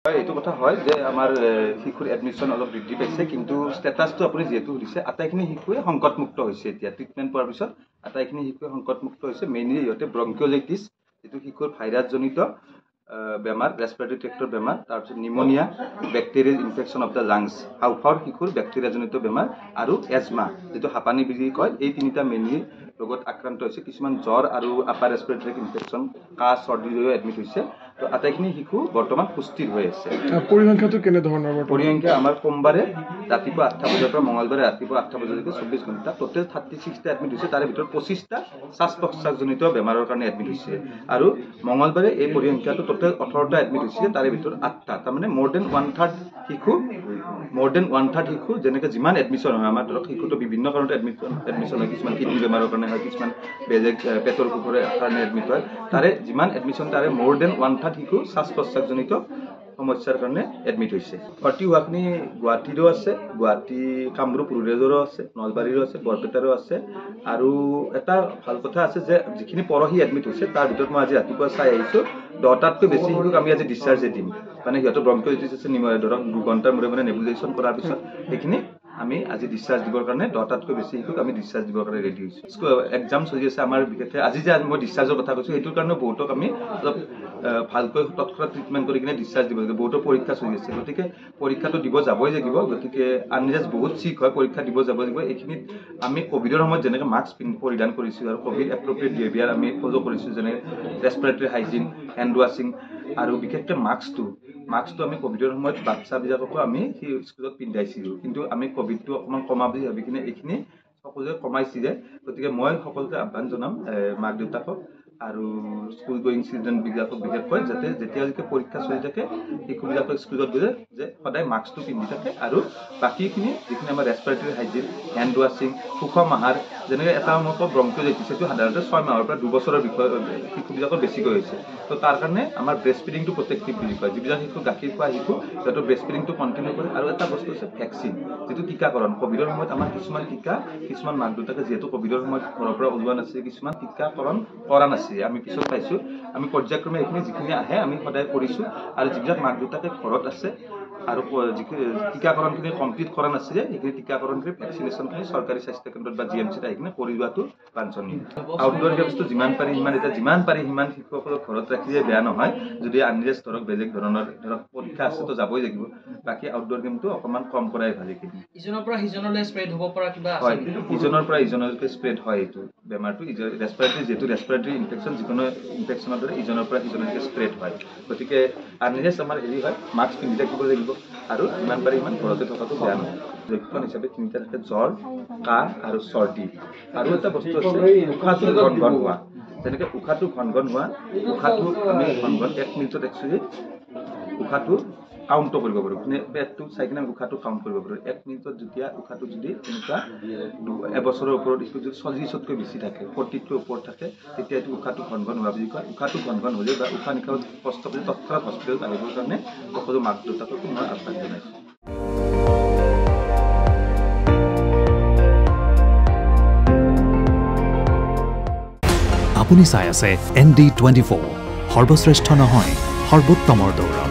এইটো কথা হয় যে আমাৰ শিশুৰ এডমিশ্যন অলপ বৃদ্ধি পাইছে কিন্তু ষ্টেটাছটো আপুনি যিহেতু সুধিছে আটাইখিনি শিশুৱে সংকটমুক্ত হৈছে এতিয়া ট্ৰিটমেণ্ট পোৱাৰ পিছত আটাইখিনি শিশুৱে সংকটমুক্ত হৈছে মেইনলি সিহঁতে ব্ৰংকিঅলাইটিছ যিটো শিশুৰ ভাইৰাছজনিত বেমাৰ ৰেছপিৰেটৰী ট্ৰেক্টৰ বেমাৰ তাৰপিছত pneumonia bacterial infection of the lungs হাওঁফাওৰ শিশুৰ বেক্টেৰিয়াজনিত বেমাৰ আৰু এজমা যিটো হাঁপানি বুলি কয় এই তিনিটা মেইনলি ৰোগত আক্ৰান্ত হৈছে কিছুমান জ্বৰ আৰু আপাৰ ৰেছপিৰেটৰী ইনফেকশ্যন কাহ চৰ্দিৰ হৈ এডমিট হৈছে তো আটাইখিনি শিশু বৰ্তমান সুস্থিৰ হৈ আছে পৰিসংখ্যাটো কেনেধৰণৰ পৰিসংখ্যা আমাৰ সোমবাৰে ৰাতিপুৱা 8টা বজাৰ পৰা মঙলবাৰে ৰাতিপুৱা 8টা বজালৈকে 24 ঘণ্টা টোটেল 36টা এডমিট হৈছে তাৰে ভিতৰত 25টা শ্বাস প্ৰশ্বাসজনিত বেমাৰৰ কাৰণে এডমিট হৈছে আৰু মঙলবাৰে এই পৰিসংখ্যাটো টোটেল 18টা এডমিট হৈছে তাৰে ভিতৰত 8টা তাৰমানে মোৰ দেন 1/3 শিশু যেনেকৈ যিমান এডমিশ্যন হয় আমাৰ ধৰক শিশুটো বিভিন্ন কাৰণত এডমিশ্যন হয় কিছুমান কিডনি বেমাৰৰ কাৰণে হয় কিছুমান বেলেগ পেটৰ অসুখৰ কাৰণে এডমিট হয় তাৰে যিমান এডমিশ্যন তাৰে মোৰ দেন 1/3 শিশু শ্বাস প্ৰশ্বাসজনিত সমস্যাৰ কাৰণে এডমিট হৈছে ভৰ্তি হোৱাখিনি গুৱাহাটীৰো আছে গুৱাহাটী কামৰূপ ৰুৰেলৰো আছে নলবাৰীৰো আছে বৰপেটাৰো আছে আৰু এটা ভাল কথা আছে যে যিখিনি পৰহি এডমিট হৈছে তাৰ ভিতৰত মই আজি ৰাতিপুৱা চাই আহিছোঁ 10টাতকৈ বেছি শিশুক আমি আজি ডিছচাৰ্জে দিম মানে সিহঁতৰ ব্ৰংকিঅলাইটিছ আছে ধৰক 2 ঘণ্টাৰ মূৰে মূৰে নেবুলাইজেশ্যন কৰাৰ পিছত সেইখিনি আমি আজি ডিছচাৰ্জ দিবৰ কাৰণে 10টাতকৈ বেছি শিশুক আমি ডিছচাৰ্জ দিবৰ কাৰণে ৰেডি হৈছোঁ এক্সাম চলি আছে আমাৰ বিশেষকৈ আজি যে মই ডিছচাৰ্জৰ কথা কৈছোঁ সেইটোৰ কাৰণে বহুতক আমি অলপ ভালকৈ তৎক্ষণাৎ ট্ৰিটমেণ্ট কৰি কিনে ডিছচাৰ্জ দিব লাগিব বহুতো পৰীক্ষা চলি আছে গতিকে পৰীক্ষাটো দিব যাবই লাগিব গতিকে আনলেছ বহুত চিক হয় পৰীক্ষা দিব যাব লাগিব এইখিনিত আমি কোভিডৰ সময়ত যেনেকৈ মাস্ক পৰিধান কৰিছোঁ আৰু কোভিড এপ্ৰপ্ৰিয়েট বিহেভিয়াৰ আমি ফ'ল' কৰিছোঁ যেনে ৰেছপিৰেটৰী হাইজিন হেণ্ড ৱাশ্বিং আৰু বিশেষকৈ মাস্কটো আমি কোভিডৰ সময়ত বাচ্চাবিলাককো আমি সেই স্কুলত পিন্ধাইছিলোঁ কিন্তু আমি কোভিডটো অকণমান কমা বুলি ভাবি কিনে এইখিনি সকলোৱে কমাইছিলে গতিকে মই সকলোকে আহ্বান জনাম মাক দেউতাকক আৰু স্কুল গোয়িং চিলড্ৰেনবিলাকক বিশেষকৈ যাতে যেতিয়ালৈকে পৰীক্ষা চলি থাকে শিশুবিলাকক স্কুলত গ'লে যে সদায় মাস্কটো পিন্ধি থাকে আৰু বাকীখিনি যিখিনি আমাৰ ৰেছপিৰেটৰী হাইজিন হেণ্ড ৱাশ্বিং সুষম আহাৰ যেনেকৈ এটা মই কওঁ ব্ৰংকিঅলাইটিছ সেইটো সাধাৰণতে 6 মাহৰ পৰা 2 বছৰৰ বিষয় শিশুবিলাকৰ বেছিকৈ হৈছে তো তাৰ কাৰণে আমাৰ ব্ৰেষ্ট ফিডিংটো প্ৰটেক্টিভ বুলি কয় যিবিলাক শিশু গাখীৰ খোৱা শিশু সিহঁতৰ ব্ৰেষ্ট ফিডিংটো কণ্টিনিউ কৰে আৰু এটা বস্তু হৈছে ভেকচিন যিটো টীকাকৰণ কোভিডৰ সময়ত আমাৰ কিছুমান মাক দেউতাকে যিহেতু কোভিডৰ সময়ত ঘৰৰ পৰা ওলোৱা নাছিল কিছুমান টীকাকৰণ কৰা নাছিল আমি পিছত পাইছোঁ আমি পৰ্যায়ক্ৰমে এইখিনি যিখিনি আহে আমি সদায় কৰিছোঁ আৰু যিবিলাক মাক দেউতাকে ঘৰত আছে আৰু টীকাকৰণখিনি কমপ্লিট কৰা নাছিলে সেইখিনি টীকাকৰণখিনি ভেকচিনেশ্যনখিনি চৰকাৰী স্বাস্থ্যকেন্দ্ৰত বা GMCত আহি কিনে কৰি লোৱাটো বাঞ্ছনীয় আউটডোৰ গেমছটো যিমান পাৰি সিমান শিশুসকলক ঘৰত ৰাখিলে বেয়া নহয় যদি আনলেছ ধৰক বেলেগ ধৰণৰ ধৰক পৰীক্ষা আছে তো যাবই লাগিব বাকী আউটডোৰ গেমটো অকণমান কম কৰাই ভাল এইখিনি ইজনৰ পৰা সিজনলৈ স্প্ৰেড হ'ব পৰা কিবা হয় ইজনৰ পৰা ইজনলৈকে স্প্ৰেড হয় এইটো বেমাৰটো ৰেছপিৰেটৰী যিহেতু ৰেছপিৰেটৰী ইনফেকশ্যন যিকোনো ইনফেকশ্যনৰ দৰে ইজনৰ পৰা সিজনলৈকে স্প্ৰেড হয় গতিকে আনলেছ আমাৰ হেৰি হয় মাস্ক পিন্ধি থাকিব লাগিব আৰু যিমান পাৰি সিমান ঘৰতে থকাটো বেয়া নহয় লক্ষণ হিচাপে তিনিটা থাকে জ্বৰ কাহ আৰু চৰ্দি আৰু এটা বস্তু আছে উশাহটো ঘন হোৱা যেনেকৈ উশাহটো ঘন হোৱা উশাহটো আমি ঘন 1 মিনিটত একচুৱেলি উশাহটো কাউণ্টো কৰিব পাৰোঁ মানে পেটটো চাই কিনে উশাহটো কাউণ্ট কৰিব পাৰোঁ 1 মিনিটত যেতিয়া উশাহটো যদি তেনেকুৱা এবছৰৰ ওপৰত যদি 40তকৈ বেছি থাকে 40তকৈ ওপৰত থাকে তেতিয়া এইটো উশাহটো ঘন হোৱা বুলি কয় উশাহটো ঘন হ'লে বা উশাহ নিশাহত কষ্ট পালে তৎক্ষণাৎ হস্পিটেলত আহিবৰ কাৰণে সকলো মাক দেউতাককো মই আহ্বান জনাইছোঁ আপুনি চাই আছে ND24 সৰ্বশ্ৰেষ্ঠ নহয় সৰ্বোত্তমৰ দৌৰ